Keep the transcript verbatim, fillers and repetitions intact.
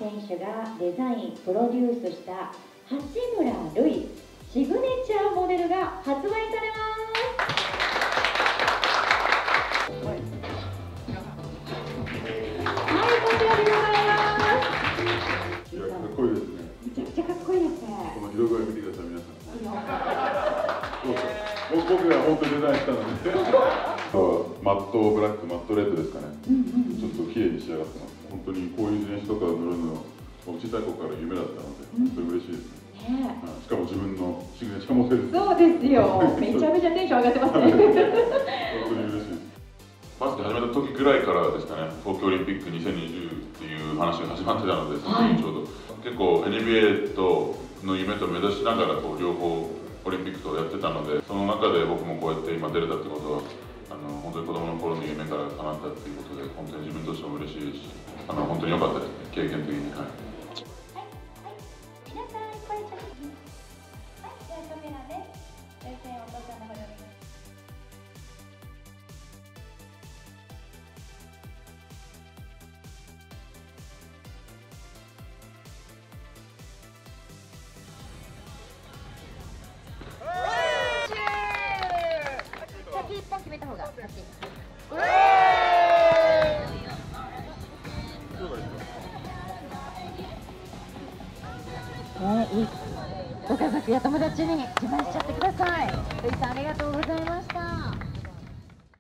選手がデザインプロデュースした八村塁シグネチャーモデルが発売されます。はい、こちらでございます。 いや、かっこいいですね。 めちゃくちゃかっこいいですね。 この色具合見てください、皆さん。そうそう。僕が本当にデザインしたので。マットブラック、マットレッドですかね。ちょっと綺麗に仕上がってます。本当にこういう自転車とか乗るの、小さい頃から夢だったので、本当に嬉しいですね。ね、しかも自分のシグネチャーモデル。 そうですよ。めちゃめちゃテンション上がってますね。本当に嬉しい。バスケ始めた時ぐらいからですかね、東京オリンピックにせんにじゅうっていう話が始まってたので、その時ちょうど、結構 エヌビーエー との夢と目指しながらこう両方オリンピックとやってたので、その中で僕もこうやって今出れたってことは、あの本当に子供の頃の夢から叶ったっていうことで、本当に自分としても嬉しいですし、あの本当に良かったですね、経験的に。はい。 先一本決めた方が先。ね、いいご家族や友達に自慢しちゃってください。ルイさんありがとうございました。